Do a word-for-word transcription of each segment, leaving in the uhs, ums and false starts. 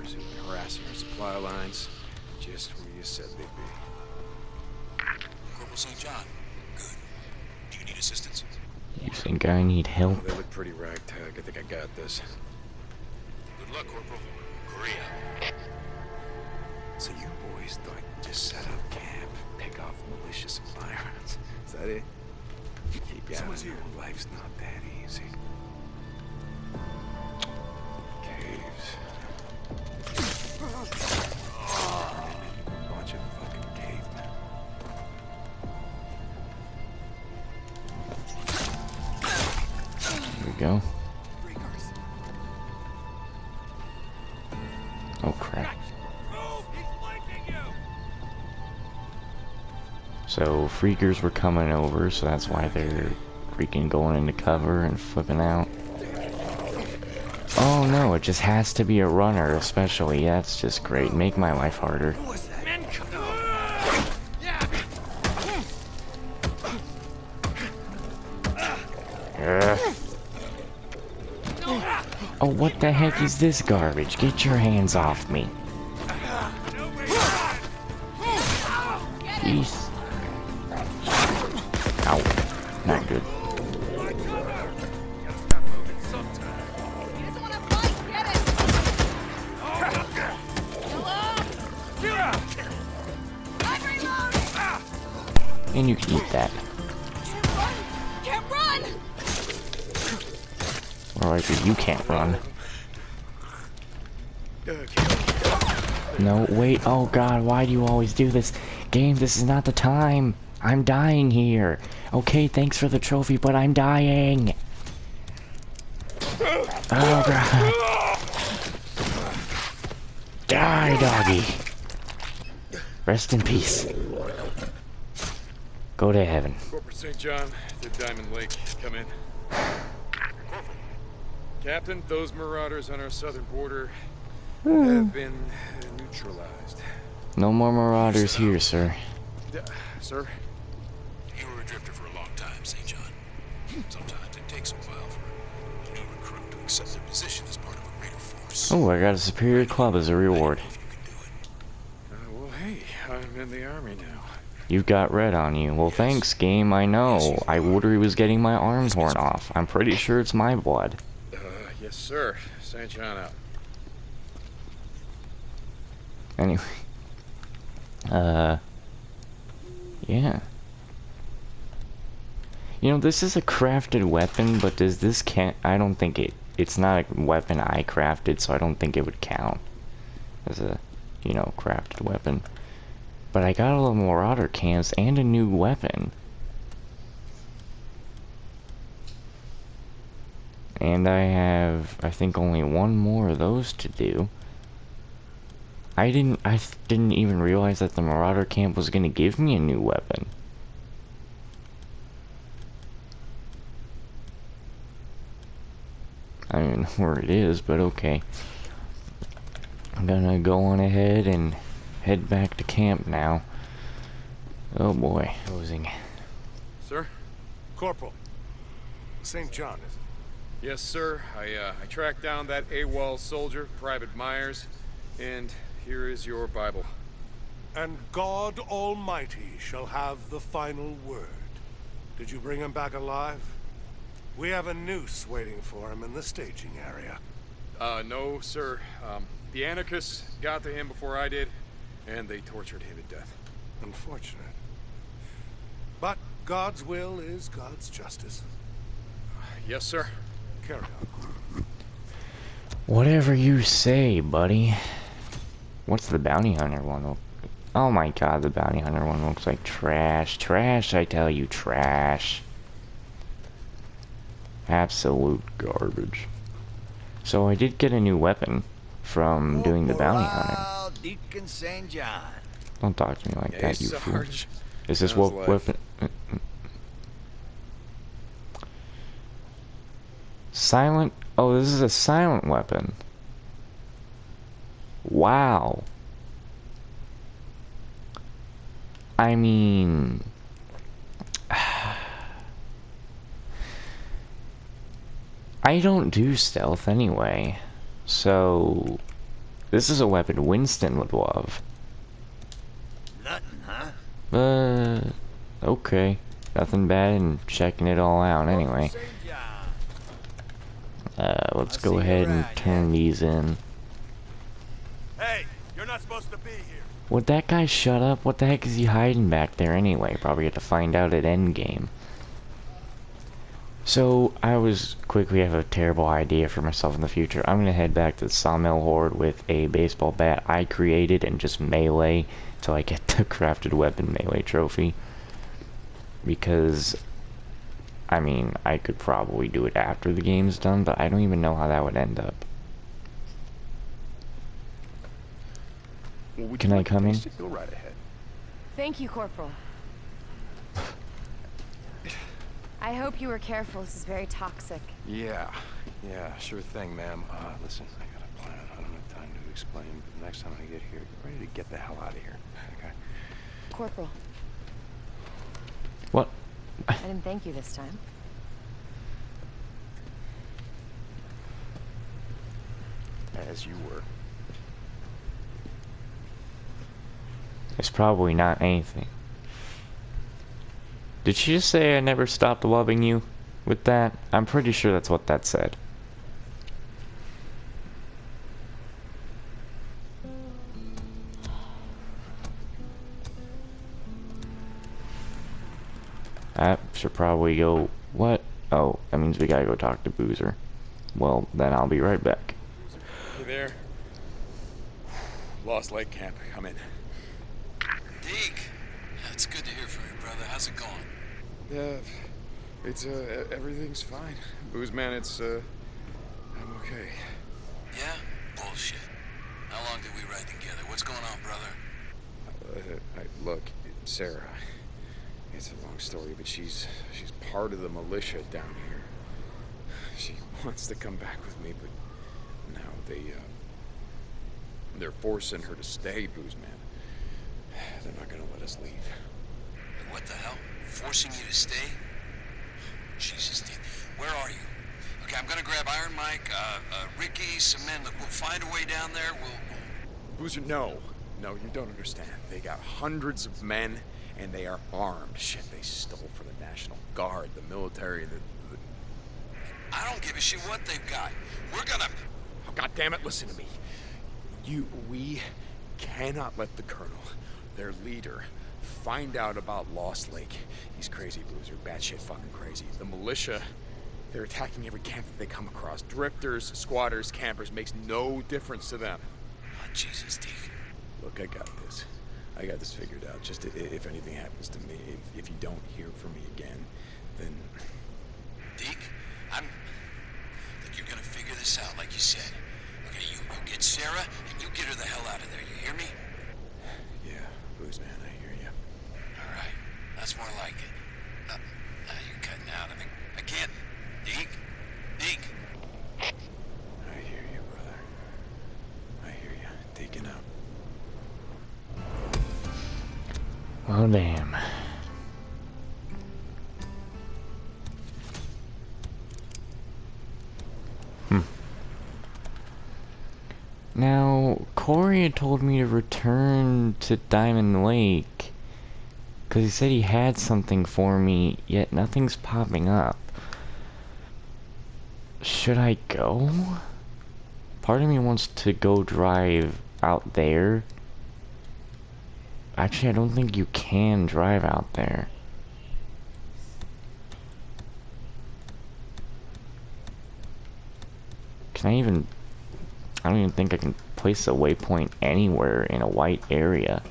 who've been harassing our supply lines. Just where you said they'd be. Corporal Saint John. Good. Do you need assistance? You think I need help? Oh, they look pretty ragtag. I think I got this. Good luck, Corporal. Korea. So you boys thought you'd just set up camp, pick off militia supply runs. Is that it? You gotta know life's not that easy. Caves. Bunch of fucking cavemen. Here we go. Oh crap. So freakers were coming over, so that's why they're freaking going into cover and flipping out. Oh no, it just has to be a runner, especially. That's just great. Make my life harder. Ugh. Oh, what the heck is this garbage? Get your hands off me. Jeez. Ow. Not good. And you can eat that. Can't run! Alright, you can't run. No, wait, oh god, why do you always do this? Game, this is not the time. I'm dying here. Okay, thanks for the trophy, but I'm dying. Oh god. Die, doggy. Rest in peace. Go to heaven. Corporal Saint John to Diamond Lake. Come in. Captain, those marauders on our southern border have been neutralized. No more marauders here, sir. Uh, sir? You were a drifter for a long time, Saint John. Sometimes it takes a while for a new recruit to accept their position as part of a greater force. Oh, I got a superior club as a reward. If you can do it. Uh, well, hey, I'm in the army now. You've got red on you. Well, thanks, game. I know. I literally was getting my arm torn off. I'm pretty sure it's my blood. Uh, yes, sir. Saint John out. Anyway. Uh. Yeah. You know, this is a crafted weapon, but does this can't... I don't think it... It's not a weapon I crafted, so I don't think it would count as a, you know, crafted weapon. But I got all the Marauder cans and a new weapon. And I have, I think, only one more of those to do. I didn't, I didn't even realize that the Marauder camp was going to give me a new weapon. I don't know where it is, but okay. I'm gonna go on ahead and head back to camp now. Oh boy, closing. Sir? Corporal. Saint John, is it? Yes, sir. I, uh, I tracked down that AWOL soldier, Private Myers, and here is your Bible. And God Almighty shall have the final word. Did you bring him back alive? We have a noose waiting for him in the staging area. Uh, no, sir. Um, the anarchists got to him before I did, and they tortured him to death. Unfortunate. But God's will is God's justice. Yes, sir. Carry on. Whatever you say, buddy. What's the bounty hunter one? look- Oh my god, the bounty hunter one looks like trash. Trash, I tell you, trash. Absolute garbage. So I did get a new weapon from doing the bounty hunter. Corporal Deacon Saint John. Don't talk to me like Hey, that, you fool. Sarge. Is this How's what life? weapon? Silent? Oh, this is a silent weapon. Wow. I mean... I don't do stealth anyway, so... This is a weapon Winston would love. Nothing, huh? Uh, okay. Nothing bad in checking it all out anyway. Saint John. Uh, let's I'll go see you ahead and around, turn yeah? these in. Hey, you're not supposed to be here. Would that guy shut up? What the heck is he hiding back there anyway? Probably have to find out at endgame. So, I was quickly have a terrible idea for myself in the future. I'm gonna head back to the Sawmill Horde with a baseball bat I created and just melee till I get the crafted weapon melee trophy. Because, I mean, I could probably do it after the game's done, but I don't even know how that would end up. Well, would Can you I like to come in? taste it? Go right ahead. Thank you, Corporal. I hope you were careful. This is very toxic. Yeah, yeah, sure thing, ma'am. Uh, listen, I got a plan. I don't have time to explain, but next time I get here, get ready to get the hell out of here, okay? Corporal, What? I didn't thank you this time. As you were. It's probably not anything. Did she just say I never stopped loving you with that? I'm pretty sure that's what that said. I should probably go... What? Oh, that means we gotta go talk to Boozer. Well, then I'll be right back. Hey there. Lost Lake Camp. Come in. Deke, it's good to hear from you, brother. How's it going? Yeah, it's, uh, everything's fine. Booze man, it's, uh, I'm okay. Yeah? Bullshit. How long did we ride together? What's going on, brother? Uh, I, look, Sarah, it's a long story, but she's, she's part of the militia down here. She wants to come back with me, but now they, uh, they're forcing her to stay, Booze man. They're not gonna let us leave. Hey, what the hell? Forcing you to stay? Jesus, Deke. Where are you? Okay, I'm gonna grab Iron Mike, uh, uh, Ricky, some men. Look, we'll find a way down there. We'll... we'll... Boozer, no. No, you don't understand. They got hundreds of men, and they are armed. Shit, they stole from the National Guard, the military, the... the... I don't give a shit what they've got. We're gonna... Oh, God damn it, listen to me. You, we cannot let the Colonel, their leader, find out about Lost Lake. He's crazy, Boozer. Batshit fucking crazy. The militia, they're attacking every camp that they come across. Drifters, squatters, campers, makes no difference to them. Oh, Jesus, Deke. Look, I got this. I got this figured out. Just i- if anything happens to me, if, if you don't hear from me again, then... Deke, I'm... Look, you're gonna figure this out, like you said. Okay, you, you get Sarah, and you get her the hell out of there. You hear me? Yeah, Booze man, I hear you. All right. That's more like it. Uh, now you're cutting out. I think... I can't... Deke? Deke? I hear you, brother. I hear you. Taking out. Oh, damn. Hmm. Now, Corey had told me to return to Diamond Lake because he said he had something for me, yet nothing's popping up. Should I go? Part of me wants to go drive out there. Actually, I don't think you can drive out there. Can I even... I don't even think I can place a waypoint anywhere in a white area.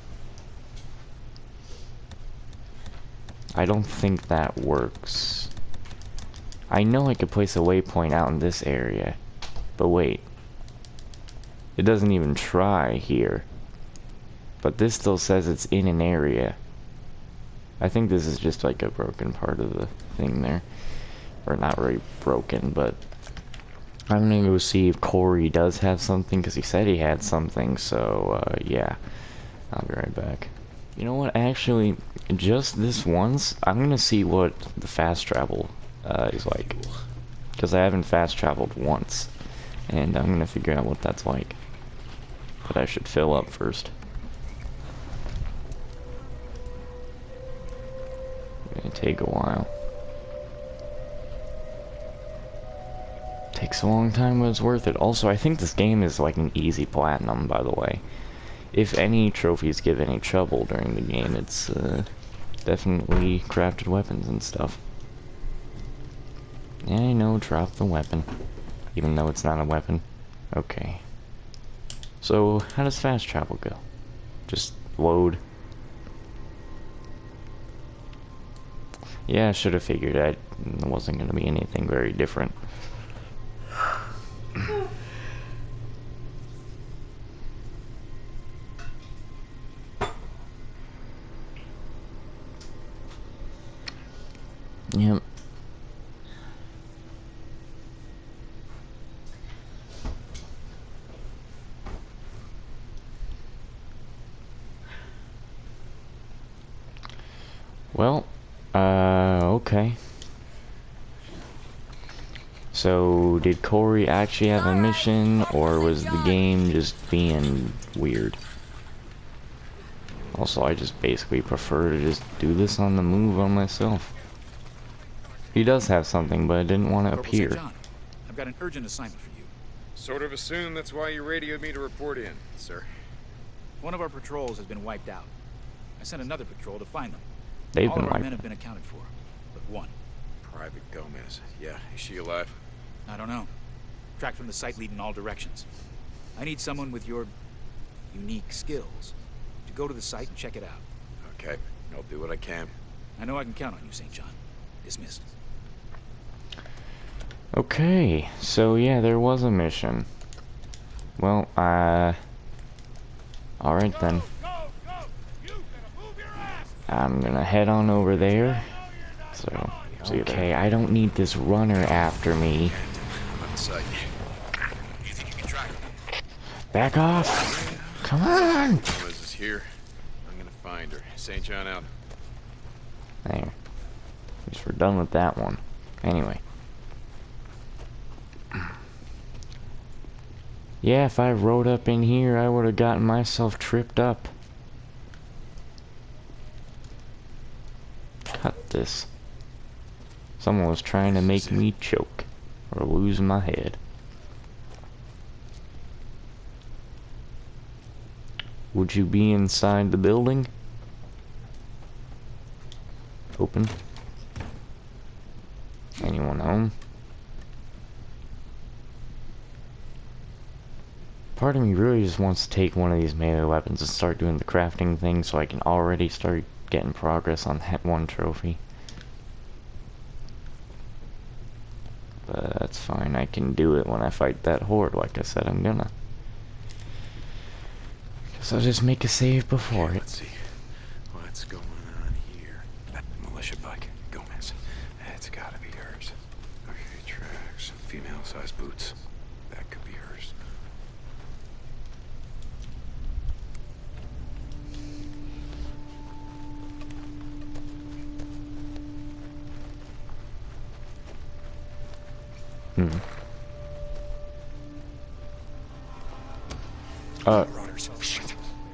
I don't think that works. I know I could place a waypoint out in this area. But wait. It doesn't even try here. But this still says it's in an area. I think this is just like a broken part of the thing there. Or not really broken, but... I'm gonna go see if Corey does have something, because he said he had something, so, uh, yeah. I'll be right back. You know what, actually, just this once, I'm gonna see what the fast travel, uh, is like. Because I haven't fast traveled once. And I'm gonna figure out what that's like. But I should fill up first. It'll take a while. Takes a long time, but it's worth it. Also, I think this game is like an easy platinum, by the way. If any trophies give any trouble during the game, it's uh, definitely crafted weapons and stuff. Yeah, I know, drop the weapon. Even though it's not a weapon. Okay. So, how does fast travel go? Just load. Yeah, I should have figured that it wasn't going to be anything very different. Yep. Well, uh, okay. So, did Corey actually have a mission, or was the game just being weird? Also, I just basically prefer to just do this on the move on myself. He does have something, but I didn't want to Corporal appear. Saint John, I've got an urgent assignment for you. Sort of assume that's why you radioed me to report in, sir. One of our patrols has been wiped out. I sent another patrol to find them. They've All been of our wiped. men have been accounted for, but one. Private Gomez. Yeah, is she alive? I don't know. Tracked from the site lead in all directions. I need someone with your unique skills to go to the site and check it out. Okay, I'll do what I can. I know I can count on you, Saint John. Dismissed. Okay, so yeah, there was a mission. Well, uh... alright then. I'm gonna head on over there. So, okay, I don't need this runner after me. I'm on site. You think you can track him? Back off! Come on! Gomez is here. I'm gonna find her. Saint John out. There. Guess we're done with that one. Anyway. Yeah, if I rode up in here, I would have gotten myself tripped up. Cut this. Someone was trying to make me choke or lose my head. Would you be inside the building? Open. Anyone home? Part of me really just wants to take one of these melee weapons and start doing the crafting thing so I can already start getting progress on that one trophy. But that's fine, I can do it when I fight that horde like I said I'm gonna. Guess I'll just make a save before it. Let's see. What's going on here? That militia bike. Gomez. That's gotta be hers. Okay, tracks. Female-sized boots. That could be hers. Hmm. Uh. Runners. Shit.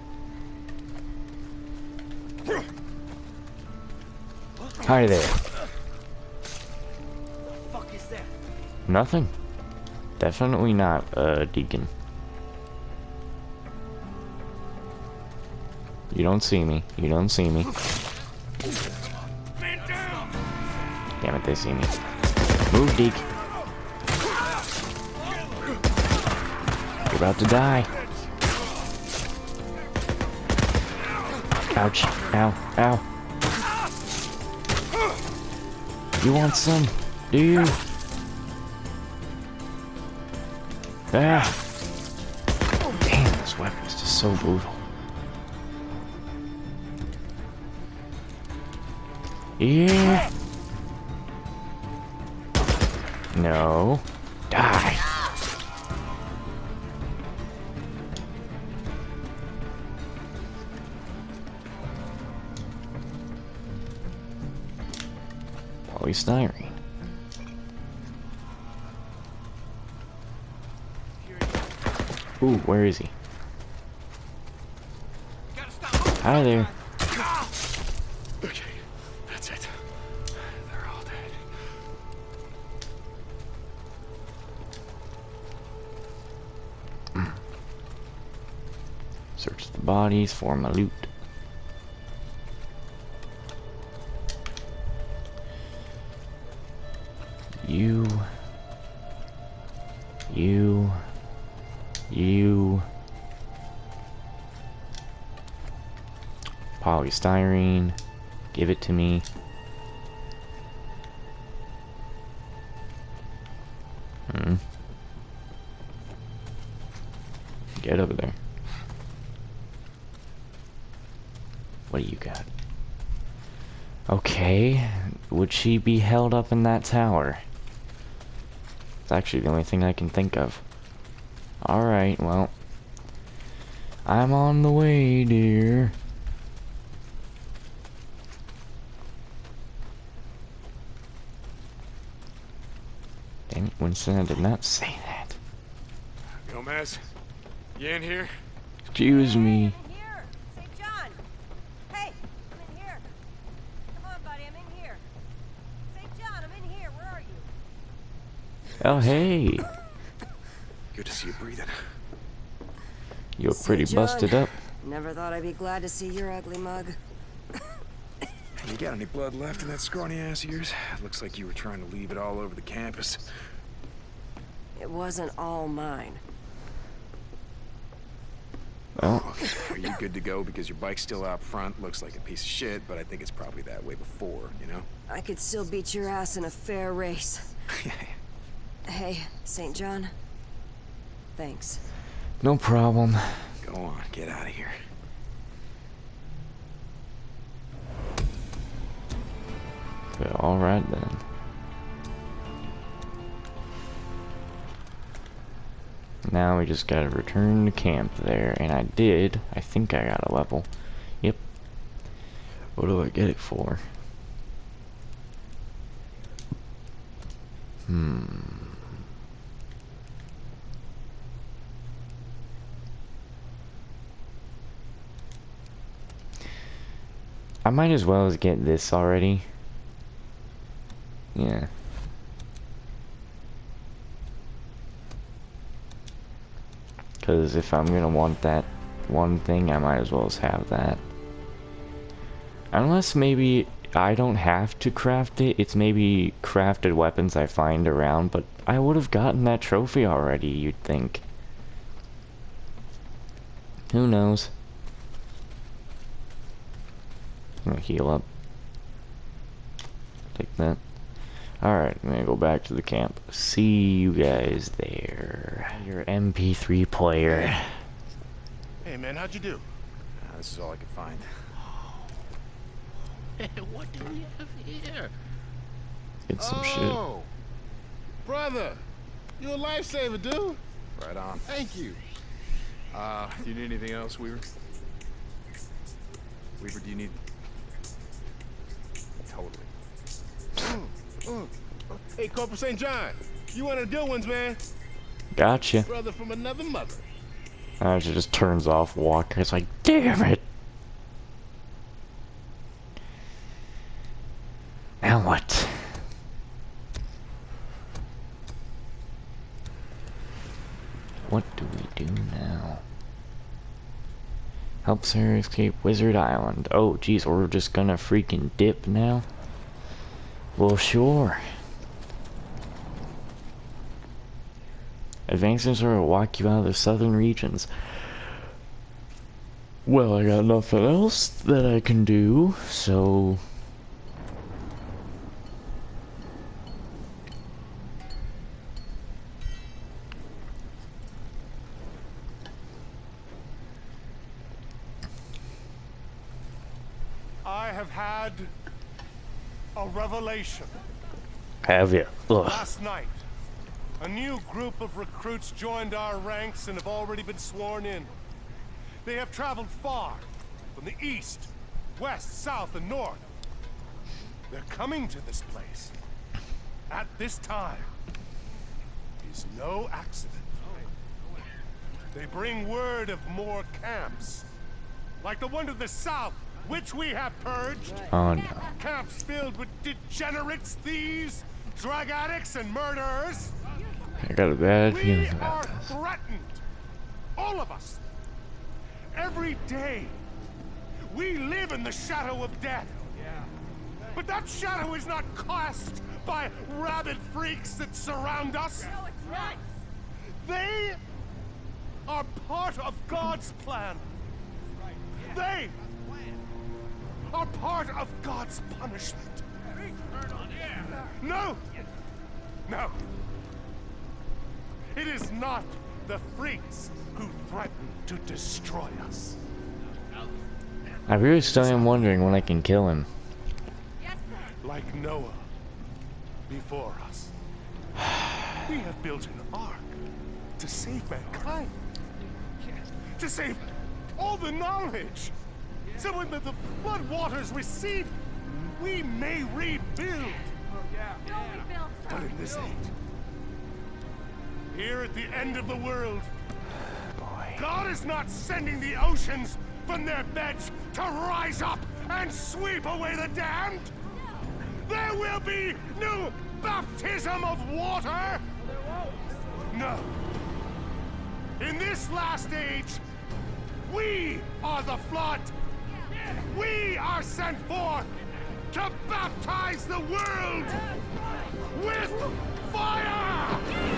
Hi there. Fuck is that? Nothing. Definitely not, uh, Deacon. You don't see me. You don't see me. Damn it, they see me. Move, Deke. You're about to die. Ouch. Ow. Ow. You want some? Do you? Ah. Damn, this weapon is just so brutal. Yeah. No. Die. Polystyrene. Ooh, where is he? Hi there. Okay, that's it. They're all dead. Search the bodies for my loot. You. You. You. Polystyrene. Give it to me. Hmm. Get over there. What do you got? Okay. Would she be held up in that tower? It's actually the only thing I can think of. Alright, well. I'm on the way, dear. Damn it, Winston, I did not say that. Gomez, you in here? Excuse me. I'm in here. Saint John. Hey, I'm in here. Come on, buddy, I'm in here. Saint John, I'm in here. Where are you? Oh, hey. Good to see you breathing. You look pretty Saint John. busted up. Never thought I'd be glad to see your ugly mug. You got any blood left in that scrawny ass of yours? Looks like you were trying to leave it all over the campus. It wasn't all mine. Well, Are you good to go? Because your bike's still out front. Looks like a piece of shit, but I think it's probably that way before, you know? I could still beat your ass in a fair race. Hey, Saint John. Thanks. no problem. Go on, get out of here. Alright then. Now we just gotta return to camp there, and I did. I think I got a level. Yep. What do I get it for? Hmm. I might as well as get this already. Yeah. Because if I'm gonna want that one thing, I might as well as have that. Unless maybe I don't have to craft it, it's maybe crafted weapons I find around, but I would have gotten that trophy already, you'd think. Who knows? I'm gonna heal up. Take that. Alright, I'm gonna go back to the camp. See you guys there. Your M P three player. Hey, man, how'd you do? Uh, this is all I could find. Hey, what do we have here? Get some oh, brother, you a lifesaver, dude. Right on. Thank you. Uh, do you need anything else, Weaver? Weaver, do you need... Totally. Mm, mm. Hey, Corporal Saint John, you one of the good ones, man. shit. Gotcha. Brother from another mother. Uh, she just turns off Walker. It's like, damn it. Now what? What do we do now? Helps her escape Wizard Island. Oh, geez, we're just gonna freaking dip now? Well, sure. Advancements will walk you out of the southern regions. Well, I got nothing else that I can do, so... I have had a revelation. Have you? Ugh. Last night, a new group of recruits joined our ranks and have already been sworn in. They have traveled far, from the east, west, south, and north. They're coming to this place. At this time is no accident. They bring word of more camps. like the one to the south, which we have purged. Oh no. Camps filled with degenerates, thieves, drug addicts, and murderers. I got a bad We feeling are about this. threatened. All of us. Every day. We live in the shadow of death. But that shadow is not cast by rabid freaks that surround us. No, it's not. They are part of God's plan. They are part of God's punishment. No! No! It is not the freaks who threaten to destroy us. I really still am wondering when I can kill him. Yes, sir. Like Noah before us. We have built an ark to save mankind. To save all the knowledge. So when the, the flood waters recede, we may rebuild. Don't rebuild, But sir. in this age, here at the end of the world, Boy. God is not sending the oceans from their beds to rise up and sweep away the damned. There will be no baptism of water. No. In this last age, we are the flood. We are sent forth to baptize the world with fire.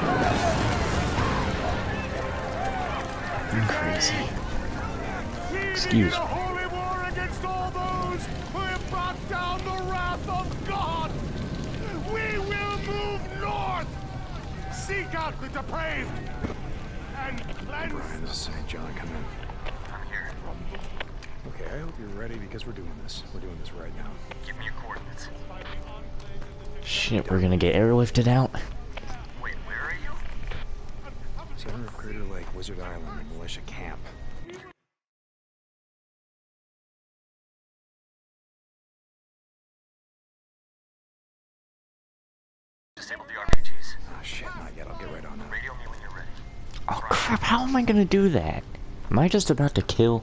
I'm crazy. Leading Excuse in a me. holy war against all those who have brought down the wrath of God. We will move north, seek out the depraved, and cleanse. Brian, this is Saint John. Come in. I'm here. Okay, I hope you're ready because we're doing this. We're doing this right now. Give me your coordinates. Shit, we're gonna get airlifted out. Wait, where are you? Center of Crater Lake, Wizard Island, the militia camp. Disable the R P Gs. Ah, shit, not yet. I'll get right on that. Radio me when you're ready. Oh crap, how am I gonna do that? Am I just about to kill?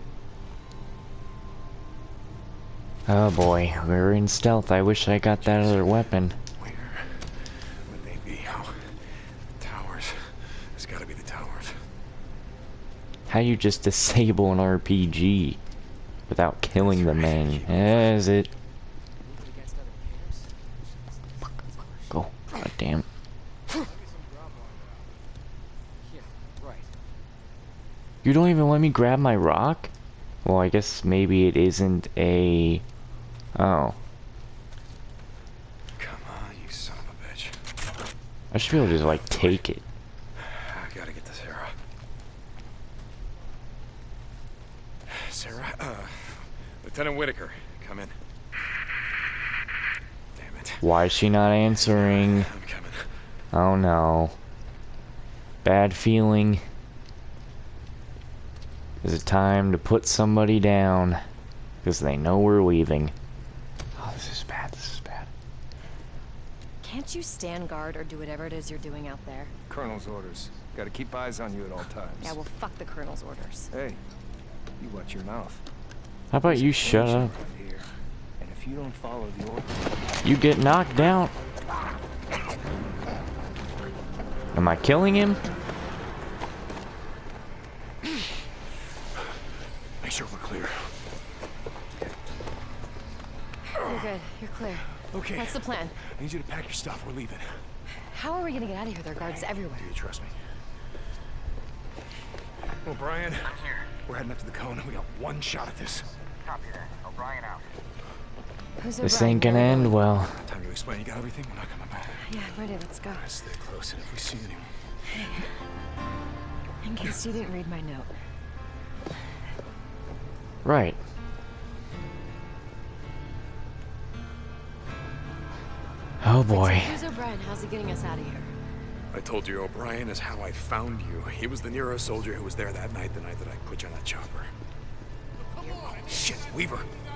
Oh boy, we're in stealth. I wish I got that other weapon. Where would they be? Oh, towers. It's gotta be the towers. How you just disable an R P G without killing the man? Is it? Go. God damn. You don't even let me grab my rock? Well, I guess maybe it isn't a... Oh. Come on, you son of a bitch. I should be able to just, like, take it. I gotta get to Sarah. Sarah, uh, Lieutenant Whitaker, come in. Damn it. Why is she not answering? I'm coming. Oh no. Bad feeling. Is it time to put somebody down? Because they know we're leaving. Oh, this is bad, this is bad. Can't you stand guard or do whatever it is you're doing out there? Colonel's orders. Gotta keep eyes on you at all times. Yeah, well, fuck the Colonel's orders. Hey, you watch your mouth. How about you shut up? Right here. And if you don't follow the orders, You get knocked down. Am I killing him? Make sure we're clear. You're good. You're clear. okay. What's the plan? I need you to pack your stuff. We're leaving. How are we gonna get out of here? There are guards everywhere. Do you trust me? Well, Brian, I'm here. we're heading up to the cone and we got one shot at this. Copy that. O'Brien out. Who's This O'Brien? ain't gonna end well. Time to explain. You got everything? We're not coming back. Yeah, ready. Let's go. Stay close, and if we see anyone, In case you didn't read my note. Right. Oh boy. Who's O'Brien? How's he getting us out of here? I told you O'Brien is how I found you. He was the Nero soldier who was there that night, the night that I put you on that chopper. Oh, shit, Weaver.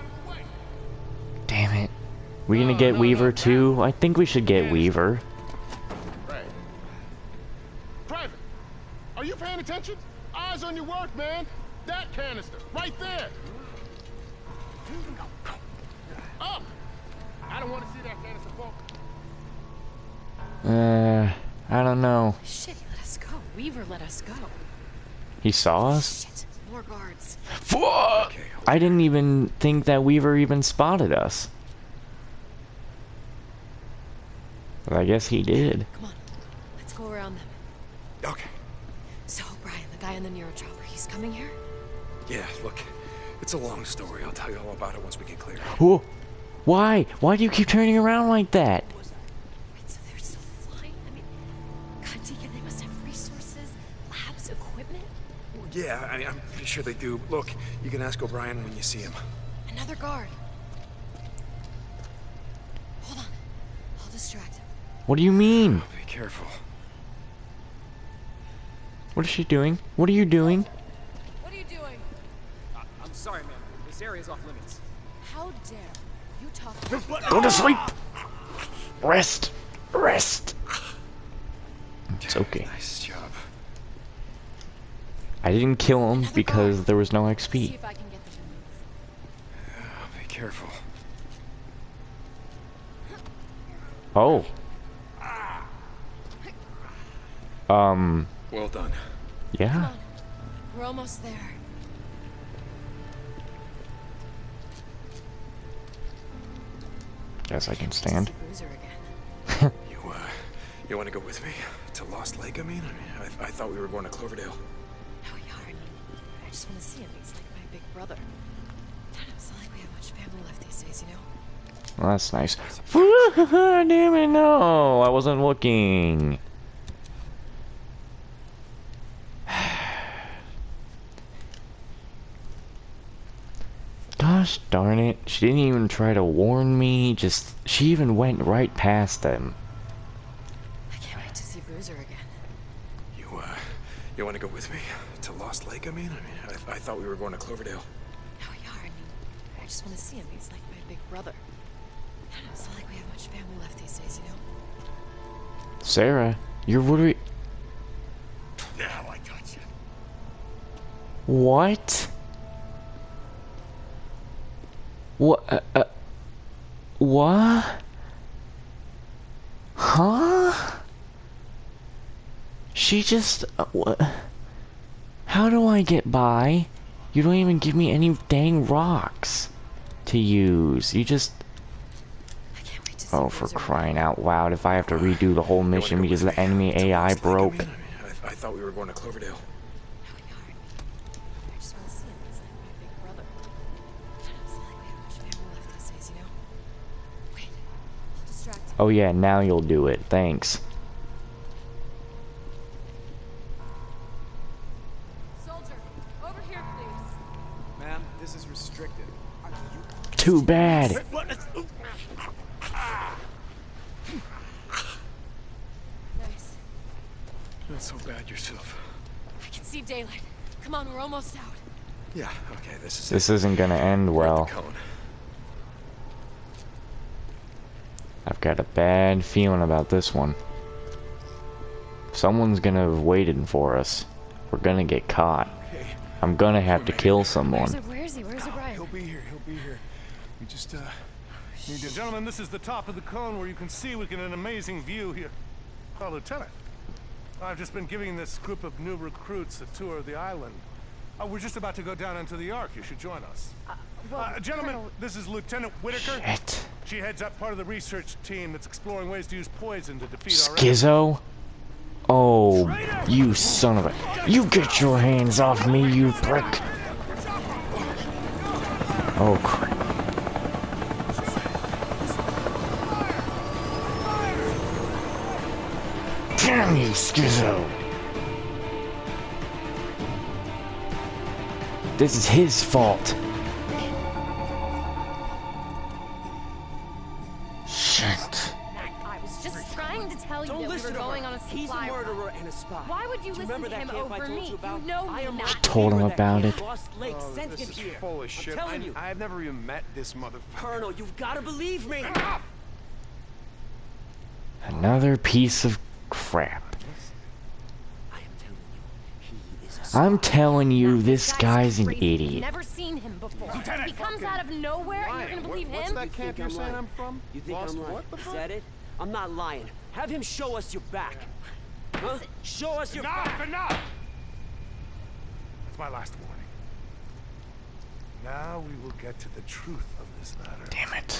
Damn it. We gonna get Weaver too? I think we should get Weaver. right. Private, are you paying attention? Eyes on your work, man. That canister, right there. Up! I don't want to see that kind of support. Uh, I don't know. Shit, he let us go. Weaver let us go. He saw us? Shit, more guards. Fuck! I didn't even think that Weaver even spotted us. But I guess he did. Come on, let's go around them. Okay. So, Brian, the guy in the neurochopper, he's coming here? Yeah, look, it's a long story. I'll tell you all about it once we get clear. Whoa! Why? Why do you keep turning around like that? Wait, so they're still flying? I mean, God, Deacon, they must have resources, labs, equipment. Well, yeah, I mean, I'm pretty sure they do. Look, you can ask O'Brien when you see him. Another guard. Hold on. I'll distract him. What do you mean? Be careful. What is she doing? What are you doing? What are you doing? Uh, I'm sorry, man. This area's off limits. How dare you talk Go to sleep! Rest! Rest! It's okay. Nice job. I didn't kill him Another because guard. there was no X See P. if I can get them to move. Oh, be careful. Oh. Um, Well done. Come yeah. on. We're almost there. Guess I can Can't wait to stand. see Boozer again. You, uh, you want to go with me? To Lost Lake, I mean? I mean, I, I thought we were going to Cloverdale. No, Yarn. I just want to see him. He's like my big brother. God, it's not like we have much family left these days, you know? Well, that's nice. Damn it, no! I wasn't looking. Gosh darn it. She didn't even try to warn me. Just, she even went right past them. I can't wait to see Boozer again. You, uh, you want to go with me? To Lost Lake, I mean? I mean, I, I thought we were going to Cloverdale. No, Yarn. I just want to see him. He's like my big brother. God, it's not like we have much family left these days, you know? Sarah, you're worried. Now I got you. What? What? Uh, uh, what? Huh? She just. Uh, what? How do I get by? You don't even give me any dang rocks to use. You just. I can't wait to see Oh, for Boozer crying out loud! If I have to redo the whole You wanna mission go because with the me? enemy To A I Lost Lake, broke. I mean? I mean, I, I thought we were going to Cloverdale. No, Yarn. I just want to see him. He's like my big brother. God, it's not like we have much family left these days, you know? Wait. I'll distract him. Oh yeah, now you'll do it. Thanks. Soldier, over here, please. Ma'am, this is restricted. Are you... Too bad. What? Nice. Not so bad yourself. I can see daylight. Come on, we're almost out. Yeah, okay, this is This it. isn't gonna end We're at well. the cone. I've got a bad feeling about this one. Someone's gonna have waited for us. We're gonna get caught. Hey, I'm gonna have to kill someone. Where's, where is he? Where's O'Brien? he'll be here. He'll be here. We just, uh, need to... Gentlemen, this is the top of the cone where you can see we get an amazing view here. Oh, Lieutenant. I've just been giving this group of new recruits a tour of the island. Uh, we're just about to go down into the Ark. You should join us. Well, Uh, gentlemen, Colonel, this is Lieutenant Whitaker. Shit. She heads up part of the research team that's exploring ways to use poison to defeat our enemies. Schizo? Oh, you son of a... You get your hands off me, you prick! Oh, crap. Damn you, Schizo! This is his fault. Shit. I was just trying to tell you Don't that we listen were to going her. on a He's a supply run. murderer and a spy. Why would you Do you listen remember to that him camp I over told me? you about? You know I me am not. Told him leader of that about camp. it. Lost Lake Oh, sent this him is here. full of I'm shit. telling I, you. I've never even met this motherfucker. Colonel, you've got to believe me. Enough! Another piece of crap. I am telling you, he is a spy. I'm telling you, this guy's an crazy. idiot. Never seen him before. Lieutenant, He comes fucking out of nowhere and you're gonna believe What's him? that camp you're I'm saying lying? I'm from? You think Lost I'm lying? what the Is fuck? that it? I'm not lying. Have him show us your back. Huh? Show us your Enough, back. enough! That's my last warning. Now we will get to the truth of this matter. Damn it.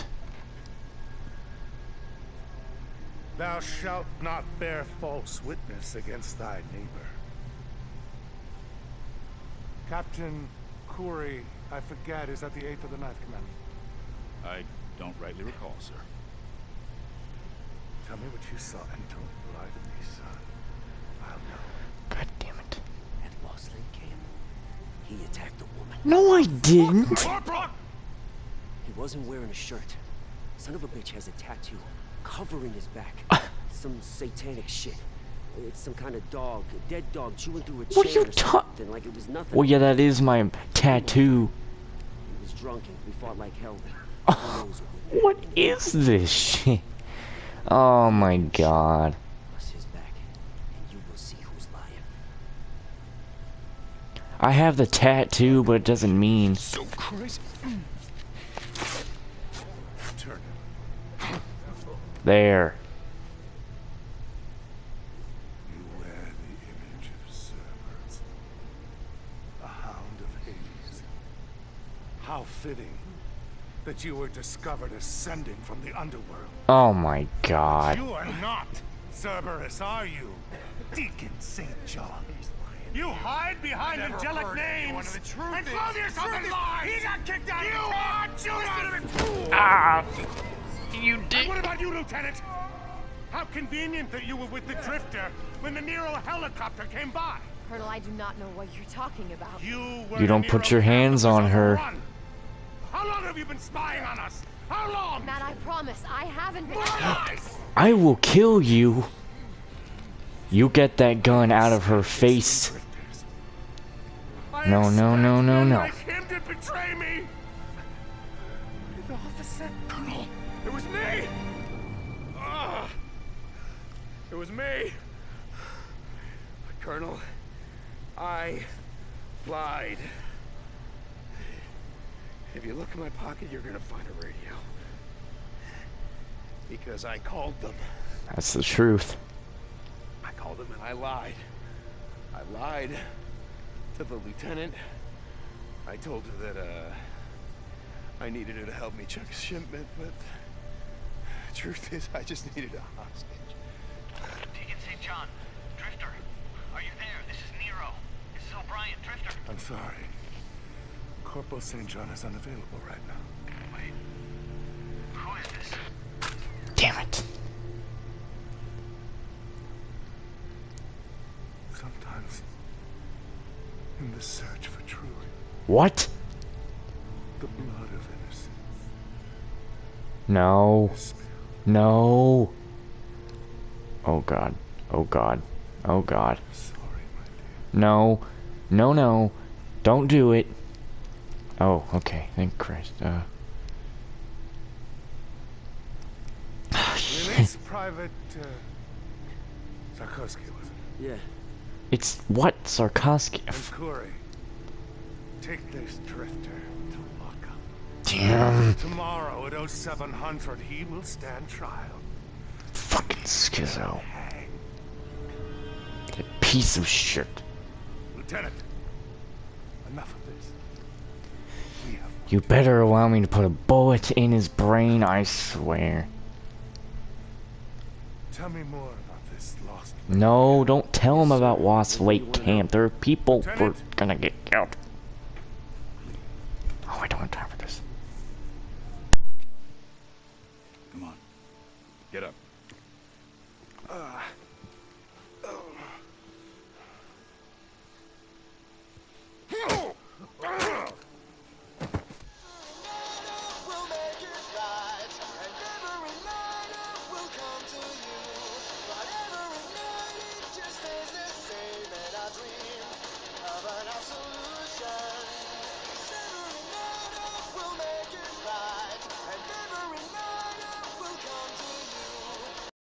Thou shalt not bear false witness against thy neighbor. Captain Kouri, I forget, is that the eighth or the ninth commandment? I don't rightly recall, sir. Tell me what you saw and don't lie to me, son. I'll know. God damn it. At Lost Lake Camp, he attacked a woman. No, I didn't. Corporal! He wasn't wearing a shirt. Son of a bitch has a tattoo covering his back. Some satanic shit. It's some kind of dog, a dead dog chewing through a chair What are you or ta- something, like it was nothing. Well, yeah, that is my tattoo. He was drunk and we fought like hell. Who knows what What is this shit? Oh my god. Plus his back, and you will see who's lying. I have the tattoo, but it doesn't mean. So crazy. Turn him. There. You wear the image of Cerberus, a hound of Hades. How fitting that you were discovered ascending from the underworld. Oh my god. You are not Cerberus, are you? Deacon Saint John. You hide behind angelic names and clothe yourself in lies. He got kicked out. You are Judas. Ah. You did. What about you, Lieutenant? How convenient that you were with the Drifter when the Nero helicopter came by. Colonel, I do not know what you're talking about. You were You don't the put Nero your hands that was on her. overrun. How long have you been spying on us? How long? Matt, I promise, I haven't been. More lies! I will kill you. You get that gun out of her face. I No, no, no, no, expect men no. like him to betray me. The officer, Colonel. It was me. Ah, it was me. Colonel, I lied. If you look in my pocket, you're gonna find a radio. Because I called them. That's the truth. I called them and I lied. I lied to the lieutenant. I told her that, uh, I needed her to help me check a shipment, but the truth is I just needed a hostage. Deacon Saint John, Drifter, are you there? This is Nero. This is O'Brien, Drifter. I'm sorry. Corporal Saint John is unavailable right now. Wait, who is this? Damn it. Sometimes, in the search for truth, What? the blood of innocence No. is spilled. No. Oh god. Oh god. Oh god. Sorry, my dear. No. No, no. Don't do it. Oh, okay. Thank Christ. Uh. Release Private, uh, Sarkovsky, was it? Yeah. It's what? Sarkovsky. And Kouri, take this Drifter to lockup. Damn. Tomorrow at oh seven hundred, he will stand trial. Fucking schizo. Hang. That piece of shit. Lieutenant, enough of this. We have You better allow me to put a bullet in his brain, I swear. Tell me more about this lost. No, don't tell him about Lost Lake Camp. There are people who are gonna get killed.